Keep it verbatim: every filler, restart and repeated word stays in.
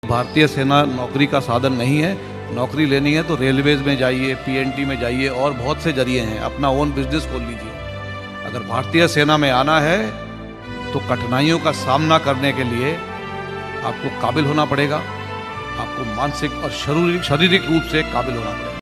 भारतीय सेना नौकरी का साधन नहीं है। नौकरी लेनी है तो रेलवेज में जाइए, पीएनटी में जाइए और बहुत से जरिए हैं। अपना ओन बिजनेस खोल लीजिए। अगर भारतीय सेना में आना है तो कठिनाइयों का सामना करने के लिए आपको काबिल होना पड़ेगा। आपको मानसिक और शारीरिक शारीरिक रूप से काबिल होना पड़ेगा।